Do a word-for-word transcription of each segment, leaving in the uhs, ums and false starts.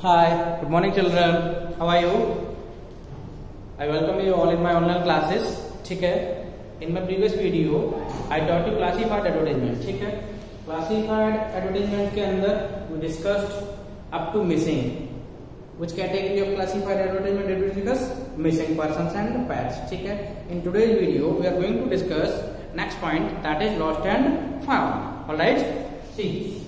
Hi, good morning children. How are you? I welcome you all in my online classes. ठीक है. In my previous video, I taught you classified advertisement. ठीक है. Classified advertisement के अंदर we discussed up to missing. Which category of classified advertisement did we discuss? Missing persons and pets. ठीक है. In today's video, we are going to discuss next point, that is lost and found. All right. See.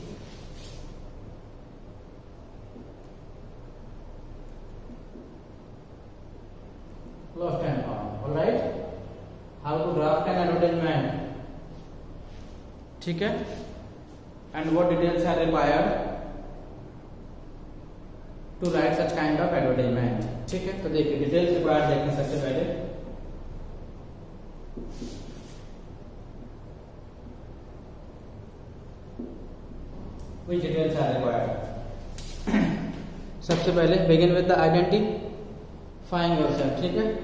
Lost and found. All right. How to draft an advertisement. ठीक है. And what details are required to write such kind of advertisement. ठीक है. तो देखिए details required देखने सबसे पहले. Which details are required? सबसे पहले begin with the identifying yourself. ठीक है.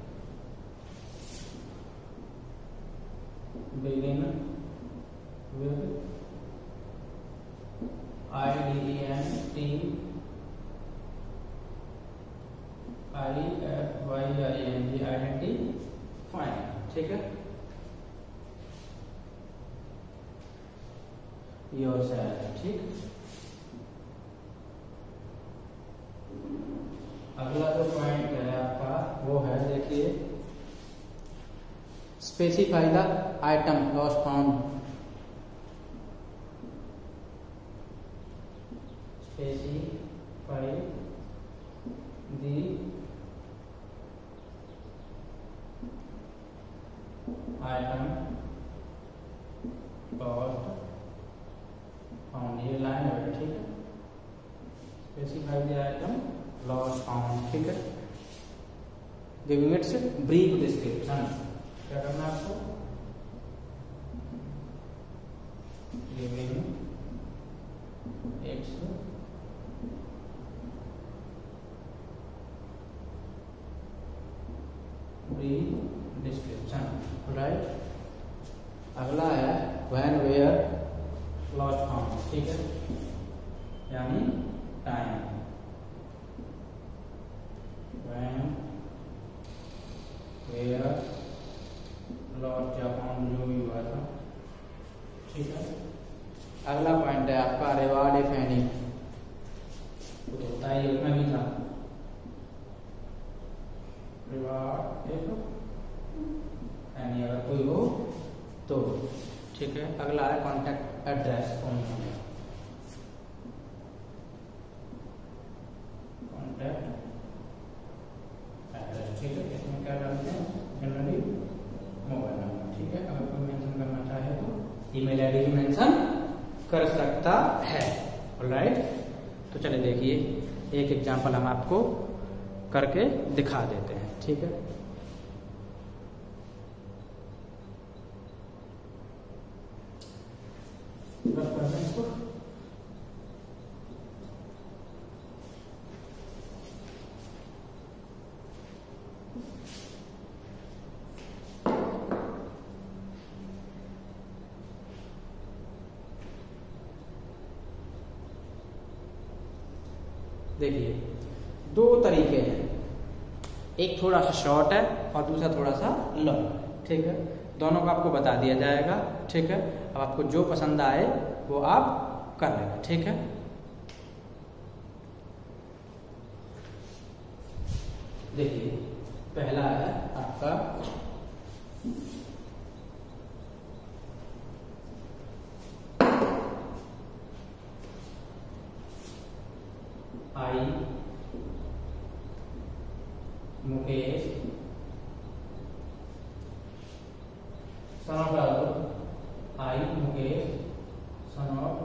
Begin with I D E N T I F Y I N G identifying. ठीक है. Yourself. ठीक. अगला जो पॉइंट है आपका वो है, देखिए specify the item lost found. Specify the item lost found. ये लाइन है. ठीक है. Specify the item lost found. ठीक है. Giving its brief description. क्या करना है आपको? Giving its brief description. Right. अगला है व्हेन वेयर लॉस्ट फाउंड. ठीक है. यानी टाइम. व्हेन वेयर लॉस्ट या फाउंड जो भी हुआ था. ठीक है. अगला पॉइंट है आपका रिवार्ड इफ एनी. वो तो होता है, इसमें भी था रिवार्ड इफ एनी, अगर कोई हो तो. ठीक है. अगला है contact address. Phone number. Contact address. ठीक है. इसमें क्या डालते हैं? Generally mobile number. ठीक है. अगर कोई मेंशन करना चाहे तो ईमेल आईडी भी मेंशन कर सकता है. ऑलराइट. तो चलिए देखिए एक एग्जांपल हम आपको करके दिखा देते हैं. ठीक है. देखिए दो तरीके हैं, एक थोड़ा सा शॉर्ट है और दूसरा थोड़ा सा लॉन्ग. ठीक है. दोनों को आपको बता दिया जाएगा. ठीक है. अब आपको जो पसंद आए वो आप कर लेंगे. ठीक है. देखिए पहला है आपका आई मुकेश सन ऑफ डालो. I Mukesh son of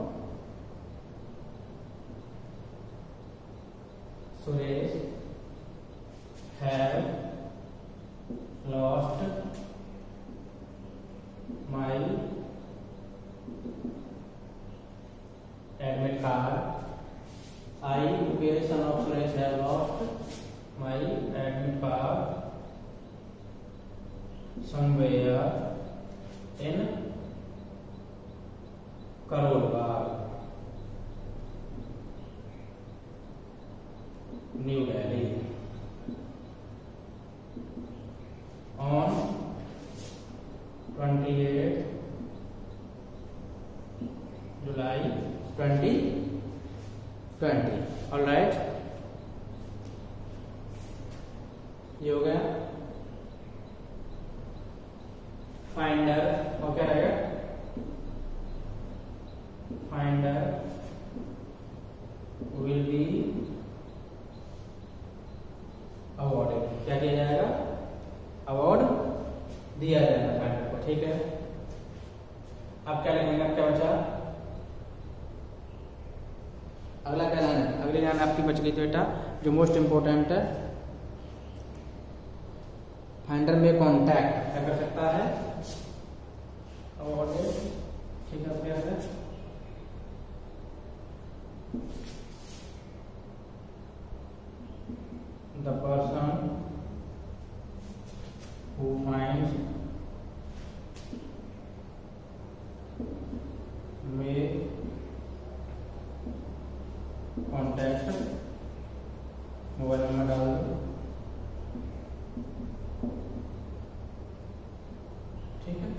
Suresh have lost my admit card. I Mukesh son of Suresh have lost my admit card somewhere in Karol Bagh. New Delhi on twenty eight July twenty twenty. Alright, ये हो गया। Finder और क्या रहेगा, finder will be awarded, क्या किया जाएगा, award दिया जाएगा फाइंडर को। ठीक है, अब क्या लिखेंगे, अब क्या बचा, अगला क्या लाइन है, अगली लाइन आपकी बच गई थी बेटा जो मोस्ट इंपोर्टेंट है, फाइंडर में कॉन्टैक्ट क्या कर सकता है, अवॉर्डेड। ठीक है, क्या है, the person who finds may contact, mobile number डाल दो। ठीक है,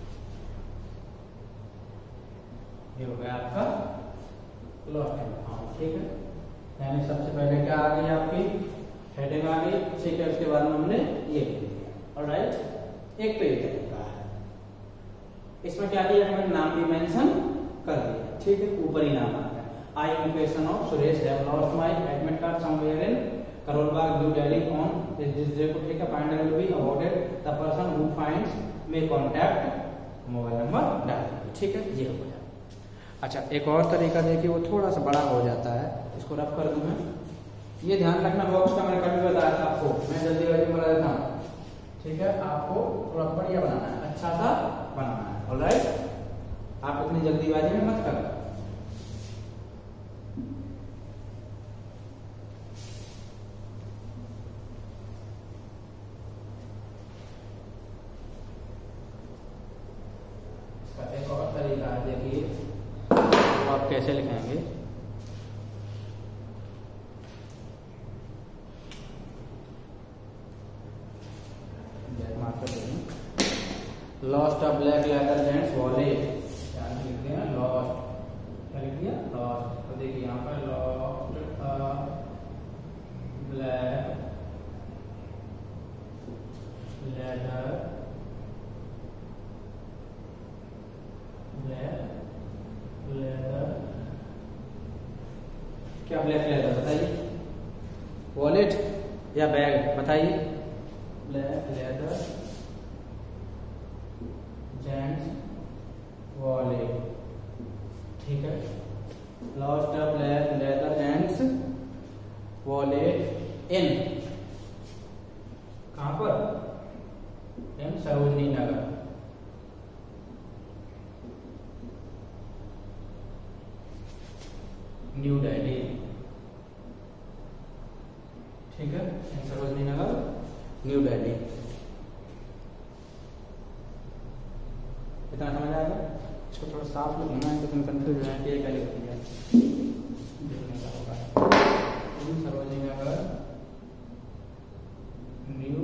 ये हो गया आपका लॉस्ट एंड फाउंड। ठीक है, यानी सबसे पहले क्या आ गई, आपकी हेडिंग आ गई। ठीक है, उसके बाद में हमने ये लिख दिया। ऑलराइट, एक पेज तक है, इसमें क्या दिया, हमने नाम भी मेंशन कर दिया। ठीक है, ऊपर ही नाम आ गया, I am question of Suresh have lost my admit card somewhere in Karol Bagh new Delhi on this day को। ठीक है, finder will be awarded the person who finds may contact, mobile number डाल दीजिए। ठीक है, ये हो गया। अच्छा, एक और तरीका देखिए, वो थोड़ा सा बड़ा हो जाता है, इसको रफ कर दूं मैं। ये ध्यान रखना, बॉक्स का मैंने कभी बताया था आपको, मैं जल्दी जल्दी बता देता हूँ। ठीक है, आपको थोड़ा बढ़िया बनाना है, अच्छा सा बनाना है। ऑलराइट, आप इतनी जल्दीबाजी में मत करो। इसका एक और तरीका है, देखिए तो आप कैसे लिखेंगे। Lost a black leather gents wallet, क्या लिख दिया, लॉस्ट, क्या लिख दिया, लॉस्ट। तो देखिए यहाँ पर lost a black leather, black leather, क्या ब्लैक लेदर बताइए, वॉलेट या बैग बताइए, ब्लैक लेदर जेंट्स वॉलेट। ठीक है, lost a black leather gents wallet in, कहां पर, इन सरोजनी नगर। न्यू दिल्ली। ठीक है, इन सरोजनी नगर न्यू दिल्ली। इतना समझ आएगा। इसको थोड़ा साफ लिखना है, तो कंफ्यूज हो जाए क्या लिखती है, देखने का होगा। सरोजनी नगर न्यू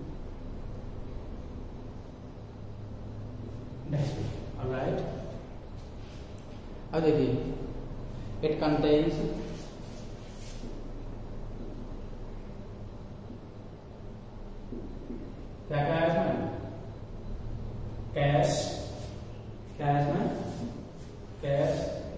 दिल्ली। ऑलराइट, अब देखिए, इट कंटेन्स क्या क्या है इसमें, कैश, क्या है इसमें, कैश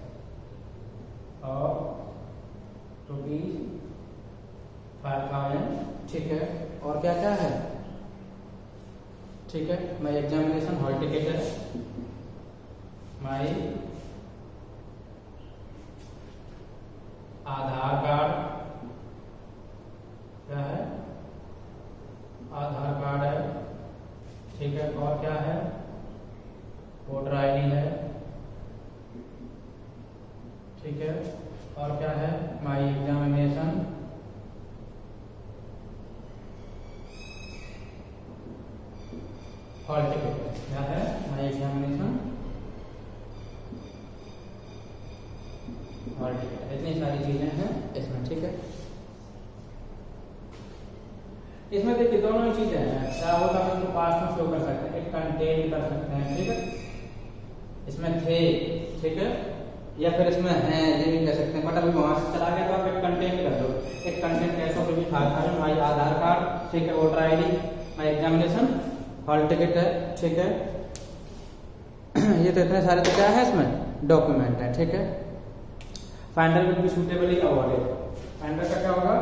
और रुपीज फाइव थाउजेंड। ठीक है, और क्या क्या है, ठीक है, माई एग्जामिनेशन हॉल टिकट है, माई आधार कार्ड, क्या है, आधार कार्ड है। ठीक है, और क्या है, वोटर आईडी है। ठीक है, और क्या है, माई एग्जामिनेशन हॉल टिकट, क्या है, माई एग्जामिनेशन हॉल टिकट। इतनी सारी चीजें हैं इसमें। ठीक है, इसमें देखिए दोनों ही चीजें हैं, क्या होगा हम इसको पास्ट में शो कर सकते हैं, एक कंटेन कर सकते हैं, ठीक है, इसमें थे, ठीक है, या फिर इसमें है ये भी कह सकते हैं, बट अभी वहां से चला गया तो आप एक कंटेंट कर दो, एक कंटेंट कैसे भी था भाई आधार कार्ड, ठीक है, voter I D, my examination, hall ticket है, ठीक है, ये तो इतने सारे तो क्या है इसमें डॉक्यूमेंट है, ठीक है। Finder will be suitably awarded, finder का क्या होगा,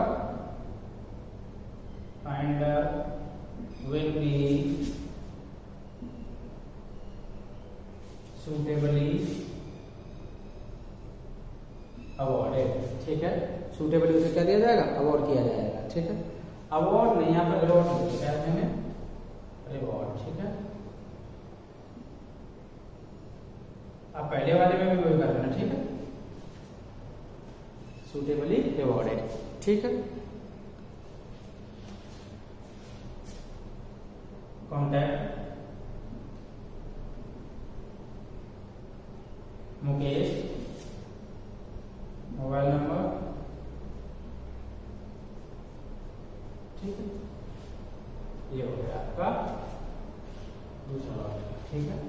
finder will be suitably awarded, ठीक है, सुटेबली उसे क्या दिया जाएगा, अवार्ड किया जाएगा, ठीक है, अवार्ड नहीं यहाँ पर रिवॉर्ड क्या है, रिवॉर्ड, ठीक है। आप पहले वाले में भी वही कर देना, ठीक है, सुटेबली रिवॉर्डेड, ठीक है। कॉन्टैक्ट मुकेश, मोबाइल नंबर, ठीक है, ये हो गया आपका दूसरा ऑर्डर, ठीक है।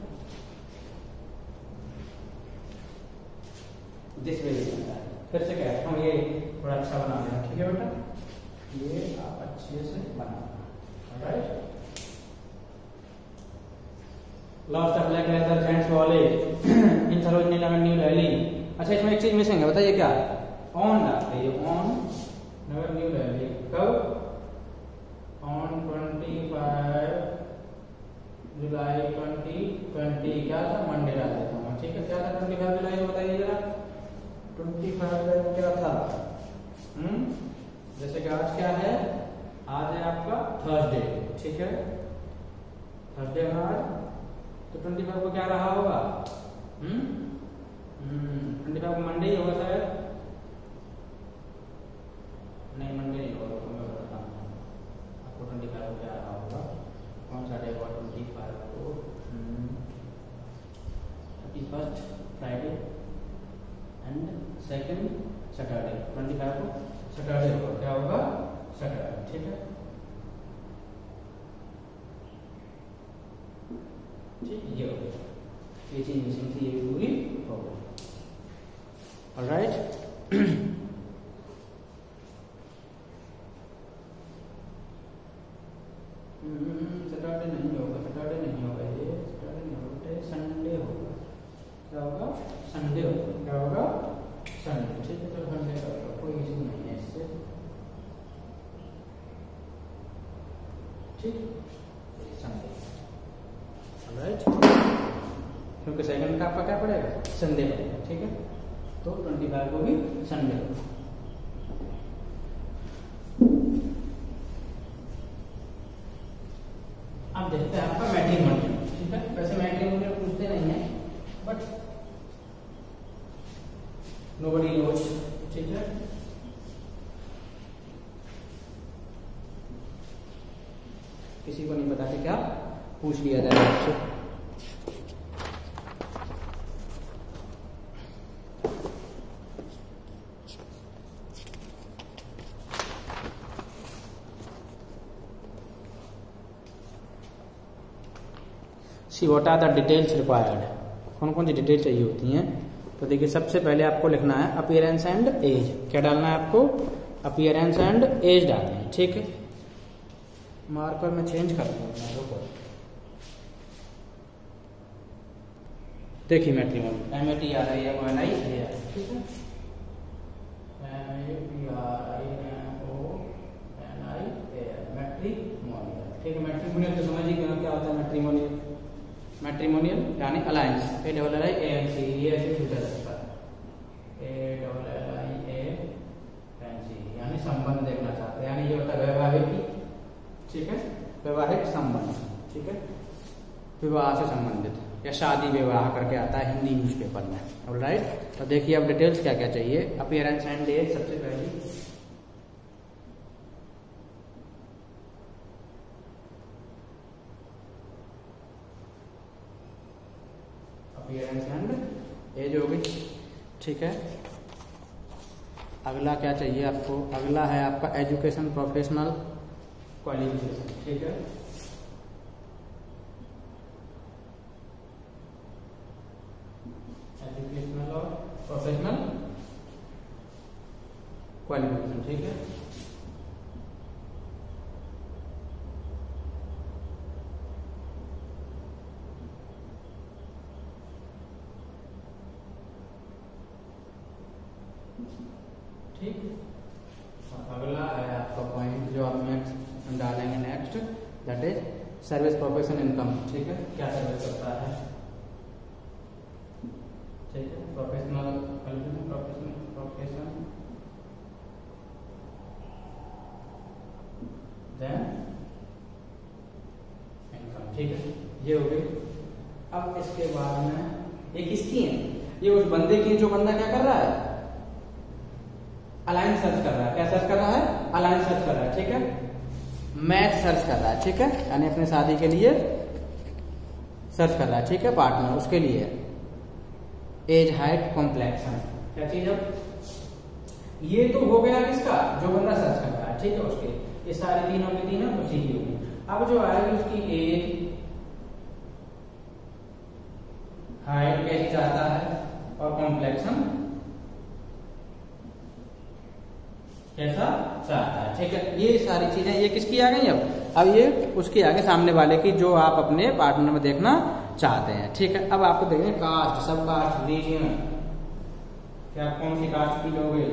दिस वे फिर से कहता हूँ ये थोड़ा अच्छा बना देना, ठीक है बेटा, ये आप अच्छे से बनाना, right. Lost of black leather gents wallet in Sarojini Nagar new Delhi. अच्छा इसमें एक चीज मिसिंग है, बताइए क्या, ऑन डालते हैं, ऑन नगर न्यू दिल्ली, कब, on twenty five July twenty twenty, क्या था, मंडे डाल देता हूँ, ठीक है, क्या था ट्वेंटी फाइव जुलाई को बताइए जरा, ट्वेंटी फाइव जुलाई क्या था, हम्म जैसे कि आज क्या है, आज है आपका थर्सडे, ठीक है, थर्सडे आज, तो ट्वेंटी फाइव को क्या रहा होगा, हम्म ट्वेंटी फाइव को मंडे ही होगा शायद, नहीं मंडे नहीं होगा, तो मैं बताता हूँ आपको ट्वेंटी फाइव को क्या रहा होगा, कौन सा डे होगा ट्वेंटी फाइव को, thirty first Friday and second Saturday, twenty five को सैटरडे होगा, क्या होगा, सैटरडे, ठीक है, ठीक, ये हो गया, ये चीज मिसिंग थी, ये भी पूरी हो गई, ऑलराइट। सैटरडे नहीं होगा, सैटरडे नहीं होगा, ये सैटरडे नहीं होगा, संडे होगा, क्या होगा, संडे होगा, क्या होगा, संडे, ठीक है, तो संडे का कोई इशू नहीं है इससे, ठीक, संडे, राइट, क्योंकि सेकंड का आपका क्या पड़ेगा, संडे पड़ेगा, ठीक है, तो ट्वेंटी फाइव को भी संडे होगा। अब देखते हैं आपका मैट्रिमोनियल, ठीक है, वैसे मैट्रिमोनियल पूछते नहीं है, बट नोबडी नोज, ठीक है, किसी को नहीं पता कि क्या पूछ लिया जाए आपसे। See what are the details required, कौन कौन सी डिटेल चाहिए होती हैं, तो देखिए सबसे पहले आपको लिखना है अपीयरेंस एंड एज, क्या डालना है आपको, अपीयरेंस एंड एज डालना है, ठीक है, मार्कर में चेंज कर दूंगा, देखिए matrimonial, M A T R I M N I, ठीक है, M A T R I M O N I A, matrimonial, ठीक है, मैट्रिमोनियल तो समझ ही गए क्या होता है मैट्रिमोनियल, मैट्रिमोनियल यानी alliance, A double L I A N C, ये ऐसे पूछा जाता है, A double L I A N C, यानी संबंध देखना चाहते हैं, यानी ये होता है वैवाहिक, ठीक है, वैवाहिक संबंध, ठीक है, विवाह से संबंधित या शादी विवाह करके आता है हिंदी न्यूज़पेपर में, ऑलराइट। तो देखिए अब डिटेल्स क्या क्या चाहिए, अपीयरेंस एंड एज, सबसे पहली अपीयरेंस एंड एज हो गई, ठीक है। अगला क्या चाहिए आपको, अगला है आपका एजुकेशन प्रोफेशनल, क्वालिफिकेशन, ठीक है। एजुकेशनल और प्रोफेशनल क्वालिफिकेशन, ठीक है। ठीक, अगला है आपका पॉइंट जो आप नेक्स्ट डालेंगे, next that is service profession income, ठीक है। क्या सर्विस करता है, ठीक है। Professional professional profession then income, ठीक है। ये हो गई। अब इसके बाद में ये किसकी है, ये उस बंदे की जो बंदा क्या कर रहा है, अलाइन सर्च कर रहा है। क्या सर्च कर रहा है, अलाइन सर्च कर रहा है, ठीक है। मैच सर्च कर रहा है, ठीक है, यानी अपने शादी के लिए सर्च कर रहा है, ठीक है। पार्टनर उसके लिए एज, हाइट, कॉम्प्लेक्शन, क्या चीज है। ये तो हो गया किसका, जो बंदा सर्च कर रहा है, ठीक है, उसके। ये सारी तीनों की तीनों उसी की होगी। अब जो आएगी उसकी एज, हाइट कैसी चाहता है और कॉम्प्लेक्शन कैसा चाहता है, ठीक है। ये सारी चीजें ये किसकी आ गई। अब अब ये उसकी आ गई, सामने वाले की, जो आप अपने पार्टनर में देखना चाहते हैं, ठीक है। अब आपको देखेंगे कास्ट, सब कास्ट, रिलीजन, क्या कौन सी कास्ट की लोगे,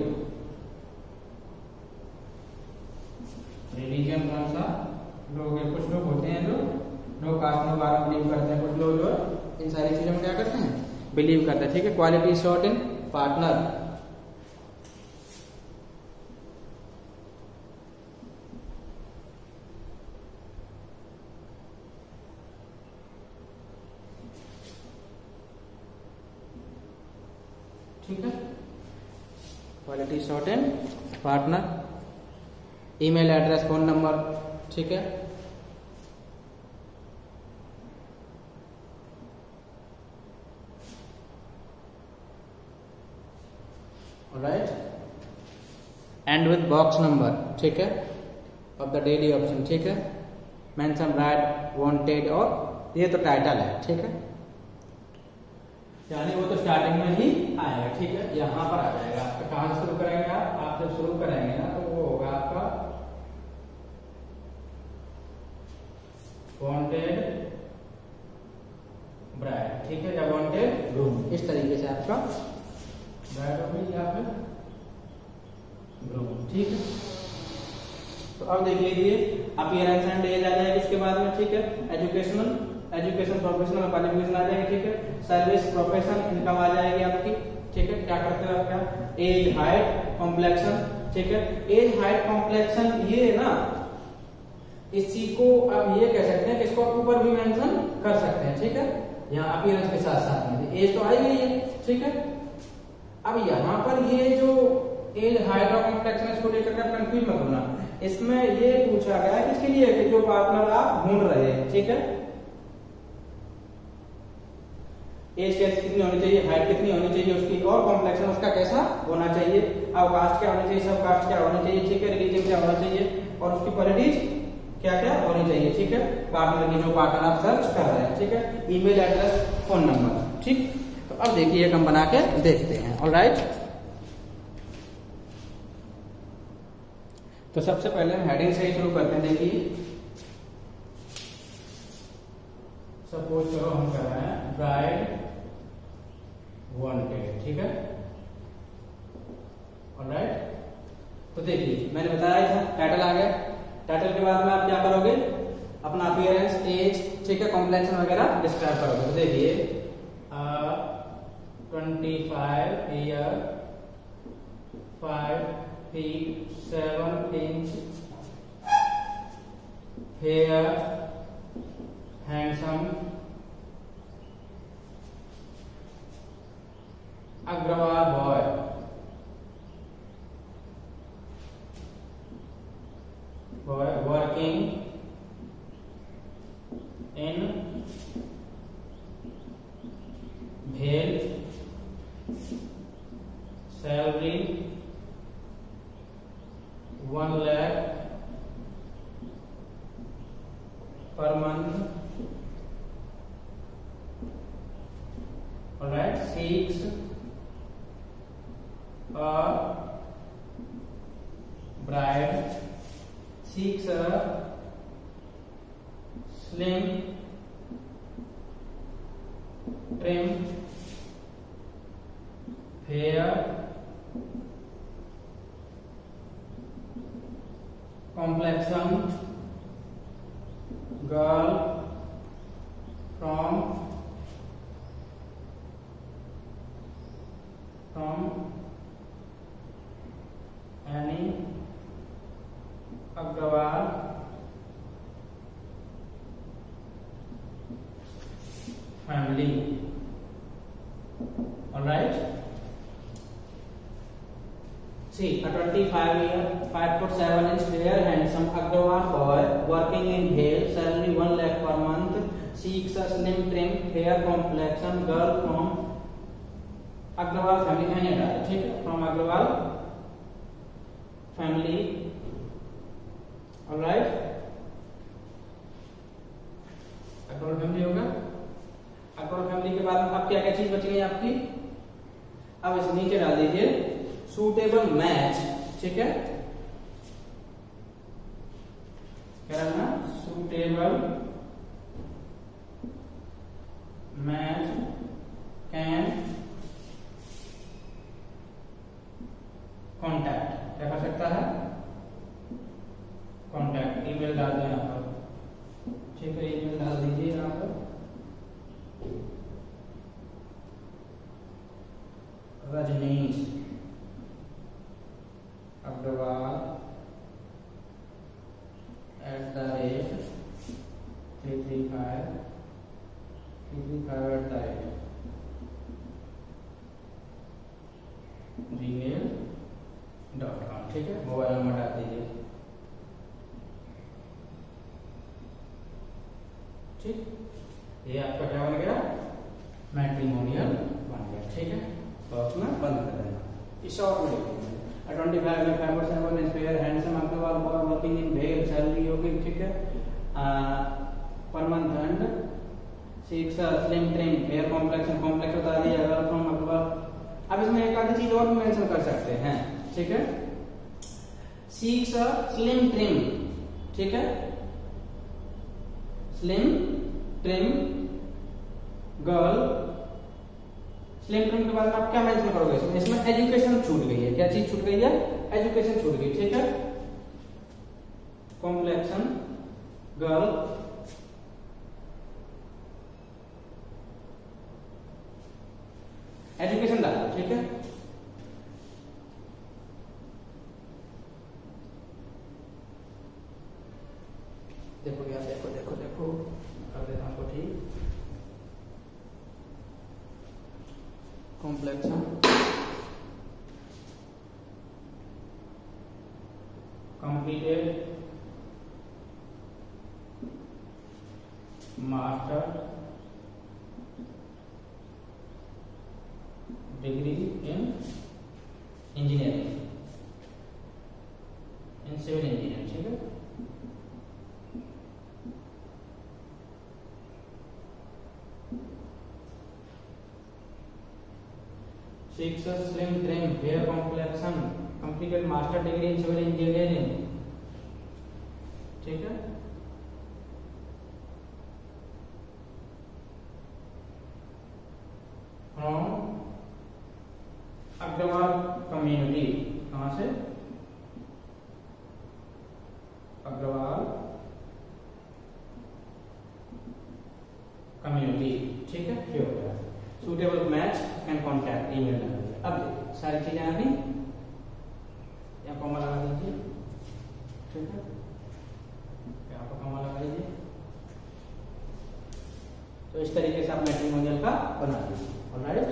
रिलीजन कौन सा लोगे। कुछ लोग होते हैं जो लोग कास्ट में बारह बिलीव करते हैं, कुछ लोग जो इन सारी चीजों में क्या करते हैं, बिलीव करते हैं, ठीक है। क्वालिटी शॉर्ट इन पार्टनर, ठीक है। Quality short and partner, email address, phone number, ठीक है। Right, and with box number, ठीक है, ऑफ द डेली ऑप्शन, ठीक है। मेंशन राइट, वांटेड, और ये तो टाइटल है, ठीक है, यानी वो तो स्टार्टिंग में ही आएगा, ठीक है। यहाँ पर आ जाएगा आपका, कहाँ से शुरू करेंगे आप आप जब शुरू करेंगे ना तो वो होगा आपका वांटेड ब्राइड, ठीक है, या वांटेड ग्रूम, इस तरीके से आपका ब्राइड हो गई या फिर ग्रूम, ठीक है। तो अब देख लीजिए अपीयरेंस एंड एज आ जाएगी उसके बाद में, ठीक है। एजुकेशनल एजुकेशन प्रोफेशनल क्वालिफिकेशन आ जाएगी, ठीक है। सर्विस प्रोफेशन इनकम आ जाएगी आपकी, ठीक है। क्या करते हो आप, क्या एज, हाइट, कॉम्प्लेक्शन, ठीक है। एज, हाइट, कॉम्प्लेक्शन, ये ना इस चीज को आप ये कह सकते हैं कि इसको आप ऊपर भी मेंशन कर सकते हैं, ठीक है। यहाँ अपीयरेंस के साथ साथ में एज तो आई गई है, ठीक है। अब यहाँ पर ये जो एज, हाइट और कॉम्प्लेक्शन, इसको लेकर कंफ्यूज मत होना। इसमें ये पूछा गया है किसके लिए, कि जो पार्टनर आप ढूंढ रहे हैं, ठीक है। एज कैसी कितनी होनी चाहिए, हाइट कितनी होनी चाहिए उसकी, और कॉम्प्लेक्शन उसका कैसा होना चाहिए, अब कास्ट क्या होनी चाहिए, सब कास्ट क्या होनी चाहिए, ठीक है। रिलीजन क्या होना चाहिए, और उसकी क्वालिटीज क्या क्या होनी चाहिए, ठीक है। पार्टनर की जो पार्टनर आप सर्च कर रहे हैं, ठीक है। ईमेल एड्रेस, फोन नंबर, ठीक। तो अब देखिए हम बना के देखते हैं, ऑलराइट। तो सबसे पहले हम हेडिंग से ही शुरू करते हैं। देखिए सपोज करो हम कर रहे हैं ब्राइड वांटेड, ठीक है, ऑलराइट। तो देखिए मैंने बताया था टाइटल आ गया, टाइटल के बाद में आप क्या करोगे, अपना अपीयरेंस, एज, ठीक है, कॉम्प्लेक्शन वगैरह डिस्क्राइब करोगे। तो देखिए twenty five year, five feet seven inch, hair, handsome, Agarwal boy, boy working in भेल, salary one lakh per month. All right, seeks a bride, seeks a slim, trim, fair, complexion girl from from any Agrawal family. All right. See, a twenty-five year, five foot seven inch, fair, handsome Agrawal boy working in Bhel, salary one lakh per month, seeks a slim, trim, fair complexion girl from Agrawal family, Canada. ठीक है, from Agrawal family. All right. Agrawal family होगा. Agrawal family के बाद अब क्या क्या चीज बच गई आपकी? अब इस नीचे डाल दीजिए सूटेबल मैच. ठीक है, क्या है? Suitable match can contact. क्या कर सकता है? कॉन्टैक्ट. ईमेल डाल दो यहाँ पर. ठीक है, ईमेल डाल दीजिए यहाँ पर. Rajneesh Agarwal at the rate three three five three three five at the rate Gmail dot com. ठीक है, मोबाइल नंबर डाल दीजिए. ठीक, ये आपका क्या बन गया? मैट्रिमोनियल बन गया. ठीक है, बॉक्स में बंद कर देना. इस और में लिखेंगे twenty-five में five seven is fair, handsome Agrawal boy working in Bhel, salary होगी. ठीक है, per month and seeks a slim, trim, fair complexion, complex बता दिया girl from Agrawal. अब इसमें एक आधी चीज और भी मेंशन कर सकते हैं. ठीक है, seeks a slim, trim. ठीक है, slim, trim girl. Slim trim के बाद आप क्या मेंशन करोगे? इसमें इसमें एजुकेशन छूट गई है. क्या चीज छूट गई है? एजुकेशन छूट गई. ठीक है, कॉम्प्लेक्शन गर्ल एजुकेशन डालो. ठीक है, देखो यार, देखो देखो देखो कर देता हूँ ठीक. complexion completed master degree in engineering, in civil engineering. ठीक है, seeks a slim, trim, fair complexion, completed master degree in civil engineering. ठीक है, from अग्रवाल कम्युनिटी. कहां से? अग्रवाल कम्युनिटी. ठीक है, ये हो गया. Suitable match can contact email. अब सारी चीजें आ गई. यहाँ कॉमा लगा दीजिए. ठीक है, यहाँ पर कॉमा लगा दीजिए. तो इस तरीके से आप मैट्रिमोनियल का बना दीजिए. ऑलराइट,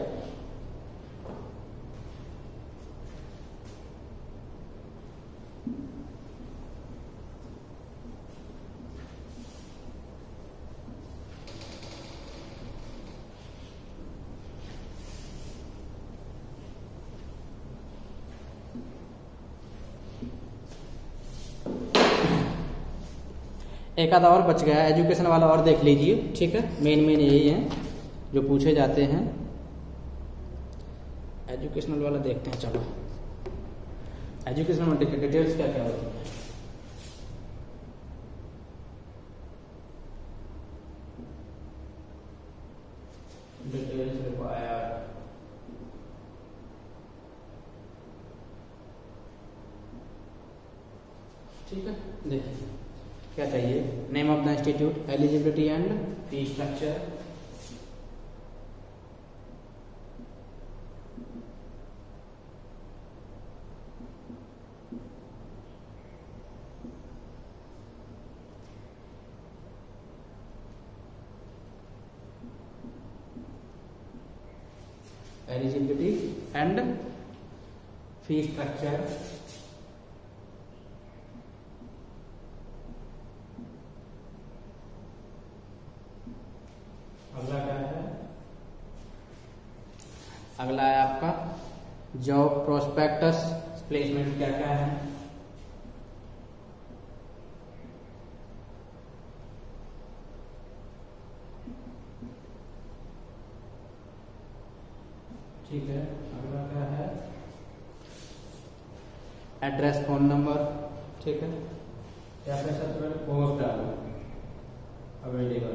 एक आधा और बच गया है, एजुकेशन वाला और देख लीजिए, ठीक है। मेन मेन यही है जो पूछे जाते हैं। एजुकेशनल वाला देखते हैं, चलो एजुकेशनल में डिटेल्स क्या क्या होती है। डिटेल्स रिक्वायर्ड, ठीक है। देखिए क्या चाहिए, name of the institute, eligibility and fee structure, eligibility and fee structure, अगला क्या है, अगला है आपका जॉब प्रोस्पेक्टस, प्लेसमेंट क्या क्या है, ठीक है। अगला क्या है, एड्रेस, फोन नंबर, ठीक है। क्या क्या सबसे पहले पोस्ट डालो, अवेलेबल,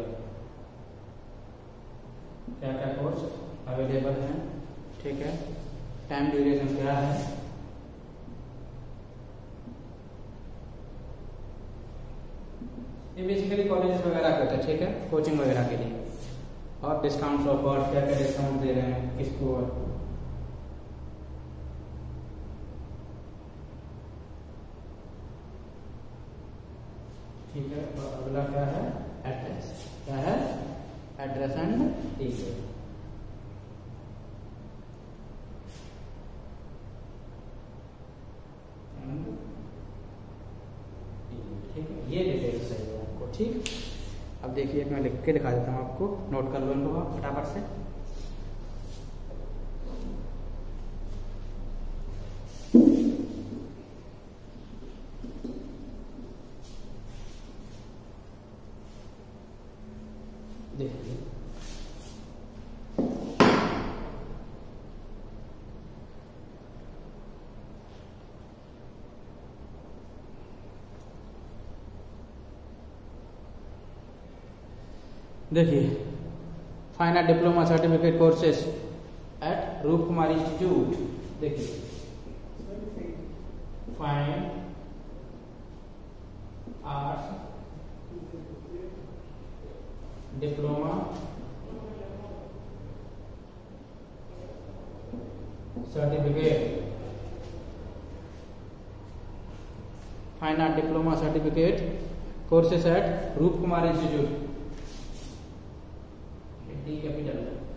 क्या क्या कोर्स अवेलेबल हैं, ठीक है। टाइम ड्यूरेशन क्या है, ये बेसिकली कॉलेज वगैरह करते हैं, ठीक है, कोचिंग वगैरह के लिए। और डिस्काउंट ऑफर, क्या क्या डिस्काउंट दे रहे हैं किसको, ठीक है। और अगला क्या है, एड्रेस, क्या है, एड्रेस एंड ईमेल, ठीक है। ये डिटेल्स चाहिए आपको, ठीक। अब देखिए मैं लिख के दिखा देता हूँ आपको, नोट कर लो इनको आप फटाफट से। देखिए देखिए fine art diploma certificate courses at Roop Kumar institute, देखिए fine arts diploma certificate, fine art diploma certificate courses at Roop Kumar institute, D capital,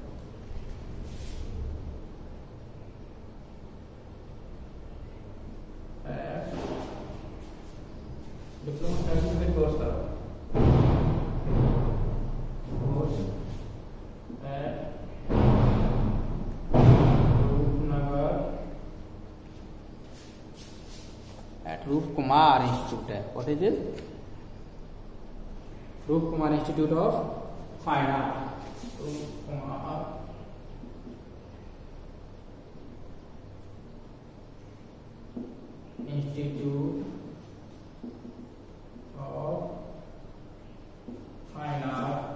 diploma certificate course करो, course at Roopnagar at Roop Kumar institute है, what is it, Roop Kumar institute of fine art, institute of fine art,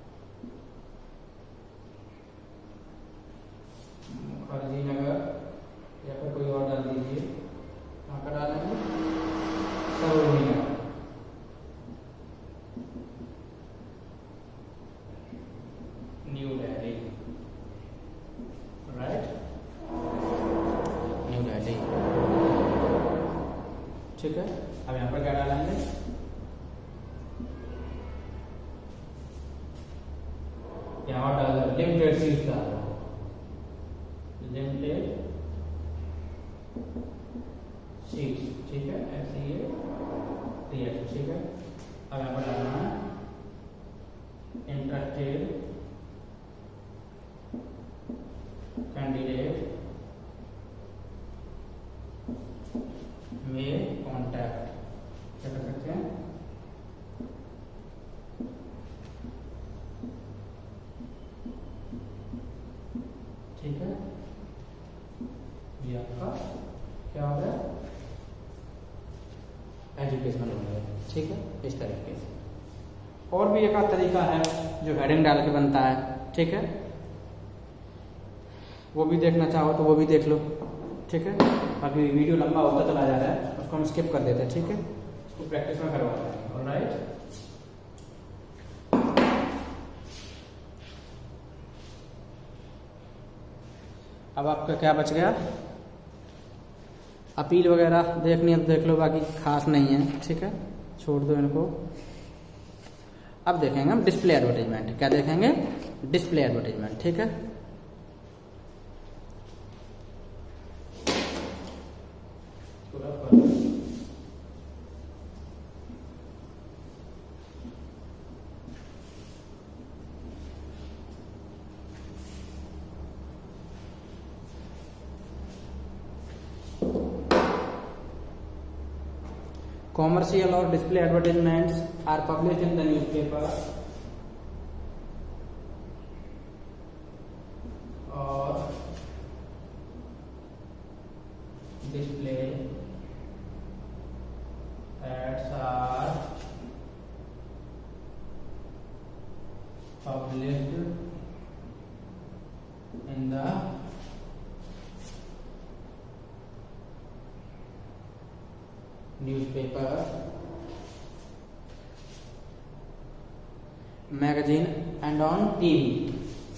Mukherjee Nagar, या फिर कोई और डाल दीजिए, कहाँ का डालेंगे, Sarojini Nagar, new Delhi, right, new Delhi, ठीक है। अब यहाँ पर क्या डालेंगे, यहाँ डाल लिमिटेड सीट्स डाल, लिमिटेड सीट्स, ठीक है, ऐसे ये क्लियर, ठीक है। अब यहाँ पर डालना है इंटरेस्टेड कैंडिडेट में कॉन्टैक्ट, क्या कर सकते हैं, एजुकेशनल वगैरह, ठीक है, इस तरीके से। और भी एक आध तरीका है जो हेडिंग डाल के बनता है, ठीक है, वो भी देखना चाहो तो वो भी देख लो, ठीक है। अभी वीडियो लंबा होता चला जा रहा है, उसको हम स्किप कर देते हैं, ठीक है, उसको प्रैक्टिस में करवाते हैं। ऑलराइट, अब आपका क्या बच गया, अपील वगैरह देखनी है तो देख लो, बाकी खास नहीं है, ठीक है, छोड़ दो इनको। अब देखेंगे हम डिस्प्ले एडवर्टाइजमेंट। क्या देखेंगे? डिस्प्ले एडवर्टाइजमेंट, ठीक है। Commercial or display advertisements are published in the newspaper or display ads are published in the newspaper, magazine and on T V.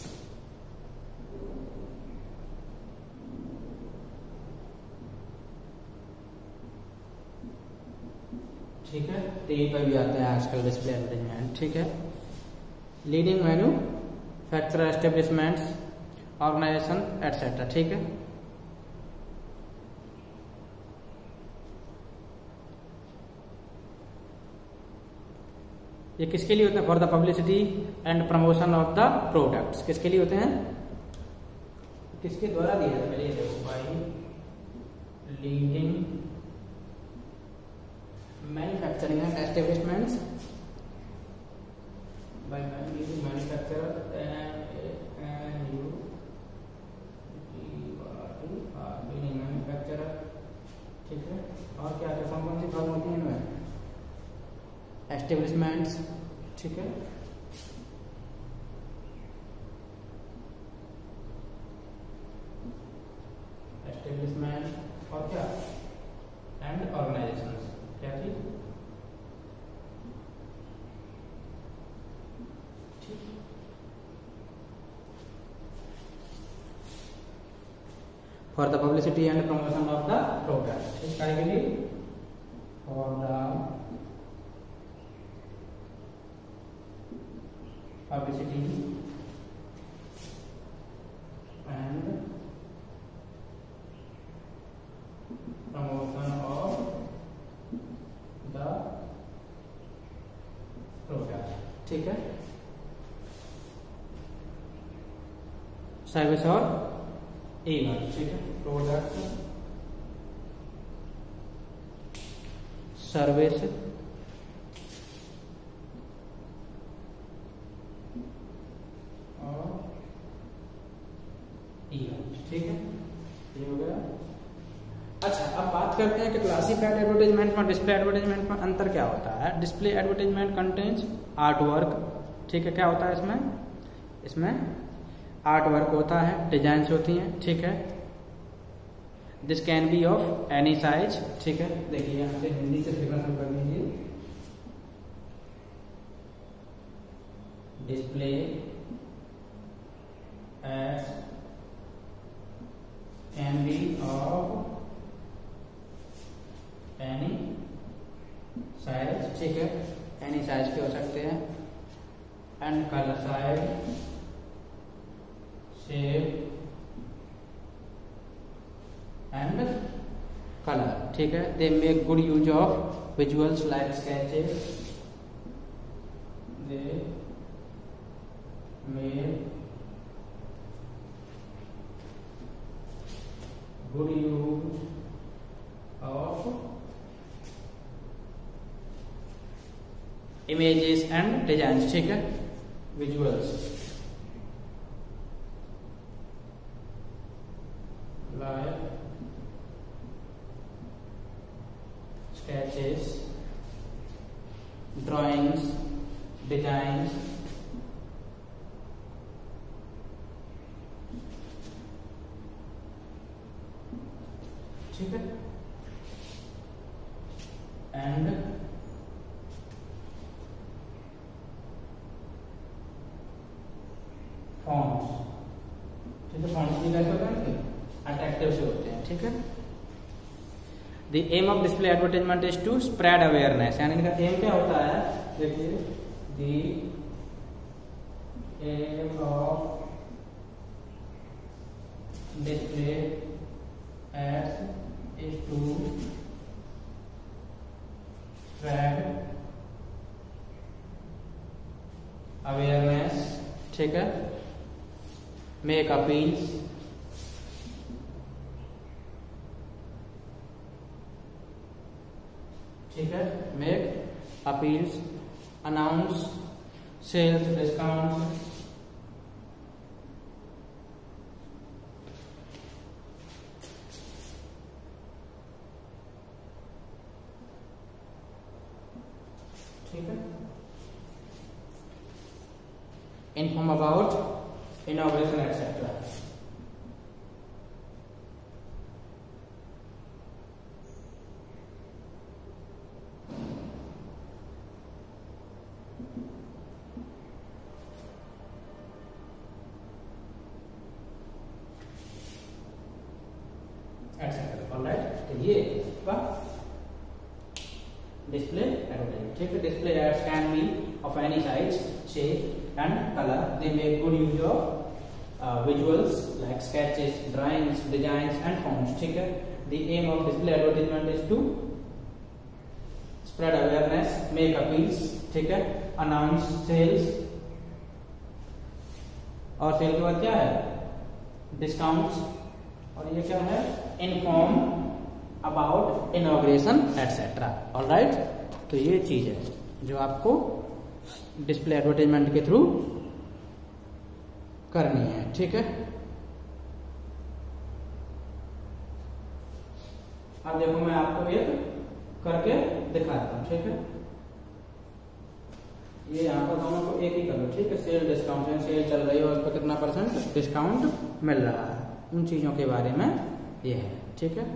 ठीक है, टीवी पर भी आते हैं आजकल डिस्प्ले एडवर्टाइजमेंट, ठीक है। Leading manufacturer establishments, organisation etcetera, ठीक है। ये किसके लिए होते हैं? For the publicity and promotion of the products. किसके लिए होते हैं? किसके द्वारा दिया जाता है? पहले ये देखो, by leading manufacturing and establishments, by leading manufacturer and you leading manufacturer, ठीक है। और क्या क्या कौन कौन सी फर्म होती है इनमें? एस्टेब्लिशमेंट्स, ठीक है, एस्टेब्लिशमेंट और क्या, एंड ऑर्गेनाइजेशंस, क्या चीज, ठीक। For the publicity and promotion of the product, इस कार्य के लिए for the publicity and promotion of the product, ठीक है। सर्विस और इवेंट, ठीक है। प्रोडक्ट, सर्विस ठीक है, ये हो गया। अच्छा, अब बात करते हैं कि क्लासिफाइड एडवर्टाइजमेंट में डिस्प्ले एडवर्टाइजमेंट में अंतर क्या होता है। Display advertisement contains art work, ठीक है। क्या होता है इसमें? इसमें आर्ट वर्क होता है, डिजाइन्स होती हैं, ठीक है। This can be of any size, ठीक है। देखिए यहाँ से हिंदी से लिखना शुरू कर दीजिए। Display ads can be of any size, ठीक है, any size के हो सकते हैं, and color size, shape and color, ठीक है। they make good use of visuals like sketches, they make good use of images and designs, ठीक है, visuals like sketches drawings, designs, ठीक है, एंड फॉर्म्स, ठीक है। फॉर्म्स भी कैसे होते हैं, अट्रैक्टिव से होते हैं, ठीक है। The aim of display advertisement is to spread awareness, यानी इनका एम क्या होता है, देखिए, the aim of display ads is to spread awareness, ठीक है, मेक अपील्स, ठीक है, make appeals, announce sales discount, ठीक है, inform about inauguration etcetera, etcetera. Alright, तो ये का डिस्प्ले एडवर्टाइजमेंट, ठीक है। Display ads can be of any size, shape and colour, they make good use of visuals like sketches, drawings, designs and forms, ठीक है। The aim of display advertisement is to spread awareness, make appeals, ठीक है, announce sales, और cell के बाद क्या है, discounts, और ये क्या है, inform about inauguration etcetera. Alright, तो ये चीज है जो आपको डिस्प्ले एडवर्टाइजमेंट के थ्रू करनी है, ठीक है। अब देखो मैं आपको एक करके दिखाता हूं, ठीक है। ये यहाँ पर दोनों को एक ही कर लो, ठीक है। सेल डिस्काउंट, सेल चल रही है और उस पर कितना परसेंट डिस्काउंट मिल रहा है, उन चीजों के बारे में ये है, ठीक है।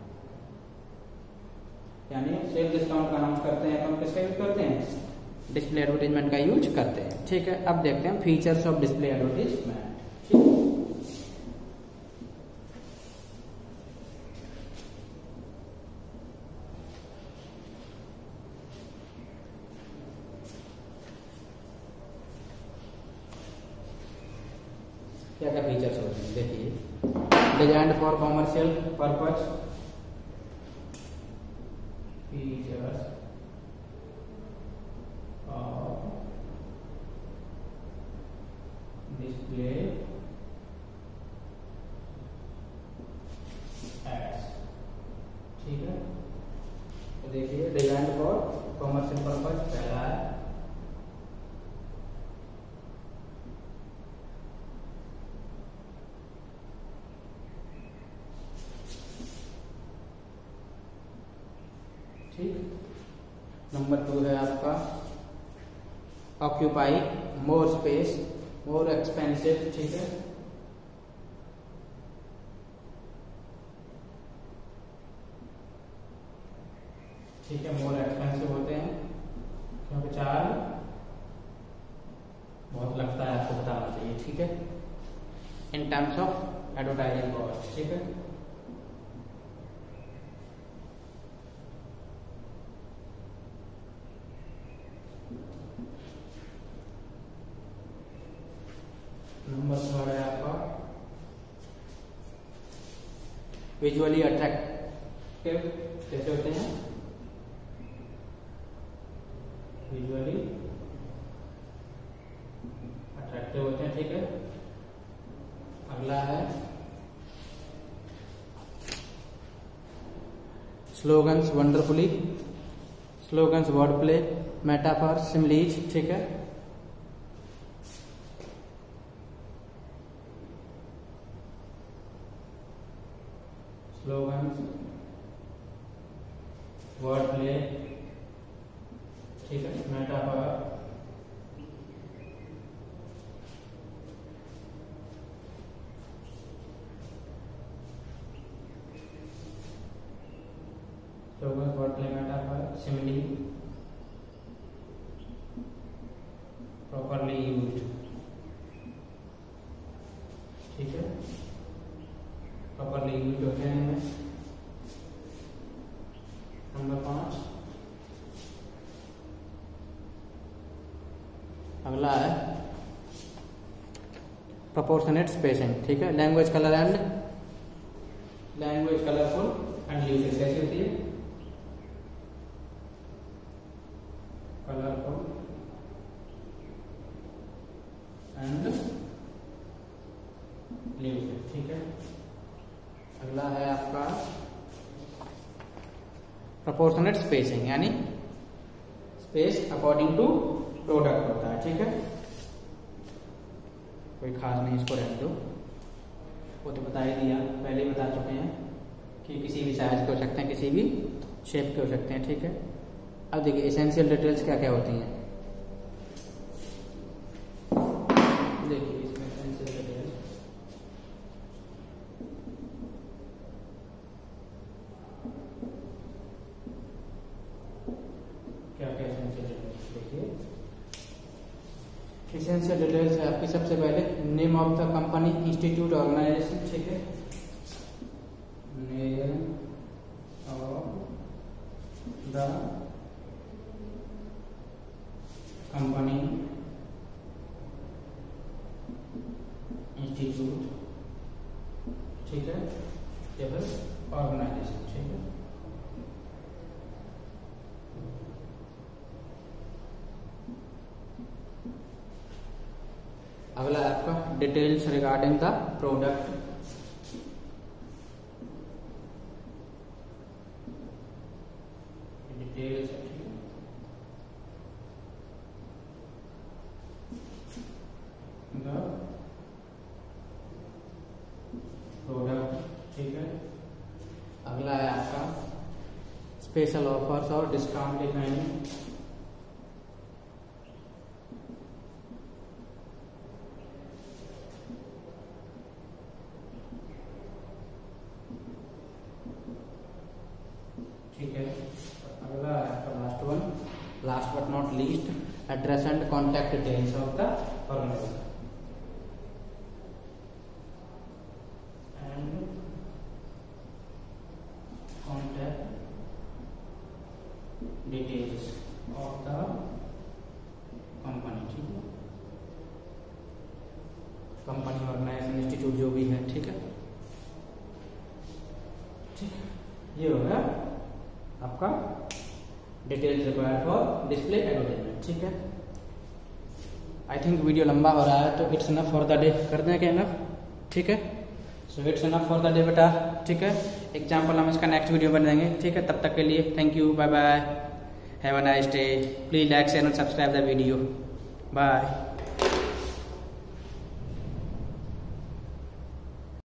यानी सेल डिस्काउंट का अनाउंस करते हैं तो हम किसका यूज करते हैं, डिस्प्ले एडवर्टाइजमेंट का यूज करते हैं, ठीक है। अब देखते हैं फीचर्स ऑफ डिस्प्ले एडवर्टाइजमेंट, ठीक है। क्या क्या फीचर्स होते हैं, देखिए, designed for commercial purpose, features of display ads, ठीक है। तो देखिए, डिजाइन्ड फॉर कॉमर्शियल पर्पज पहला है, ठीक। नंबर टू है आपका occupy more space, more expensive, ठीक है। ठीक है, मोर एक्सपेंसिव होते हैं क्योंकि चार्ज बहुत लगता है, आपको बताना चाहिए, ठीक है, in terms of advertising cost, ठीक है। नंबर थर्ड है आपका विजुअली अट्रैक्टिव, कैसे होते हैं, विजुअली अट्रैक्टिव होते हैं, ठीक है। अगला है slogans wonderfully, slogans word play, metaphor, similes, ठीक है। स्लोगन्स वर्ड प्ले, ठीक है, metaphor logos wordplay metaphor simile properly used, ठीक है, प्रॉपरली यूज होते हैं इनमें। नंबर पांच, अगला है प्रोपोर्शनेट स्पेसिंग, ठीक है। Language colour and language colourful and lucid कैसी होती है? कलरफुल एंड ल्यूसिड, ठीक है। अगला है आपका प्रोपोर्शनेट स्पेसिंग, यानी स्पेस अकॉर्डिंग टू प्रोडक्ट होता है, ठीक है। कोई खास नहीं, इसको रहने दो, वो तो बता ही दिया, पहले ही बता चुके हैं कि किसी भी साइज के हो सकते हैं, किसी भी शेप के हो सकते हैं, ठीक है। अब देखिए एसेंशियल डिटेल्स क्या क्या होती हैं। देखिए इसमें एसेंशियल डिटेल्स क्या क्या एसेंशियल डिटेल्स, देखिए एसेंशियल डिटेल्स है आपकी सबसे पहले name of the company, institute, organisation, ठीक है। Name of the company, institute, ठीक है, या फिर ऑर्गेनाइजेशन, ठीक है। अगला है आपका details regarding the product, details, the product, ठीक है। अगला है आपका स्पेशल ऑफर्स और डिस्काउंट डिजाइनिंग, ठीक है। अगला है आपका last one, last but not least, address and contact details of the organisation and contact details of the company, ठीक है। कंपनी, ऑर्गेनाइजेशन, इंस्टीट्यूट जो भी है, ठीक है, ठीक है। ये हो गया आपका details required for display advertisement, ठीक है। आई थिंक वीडियो लंबा हो रहा है, तो it's enough for the day, कर दें क्या इनफ, ठीक है। So it's enough for the day बेटा, ठीक है। एग्जाम्पल हम इसका नेक्स्ट वीडियो बन देंगे, ठीक है। तब तक के लिए thank you, bye bye, have a nice day. Please like share and subscribe the video, bye.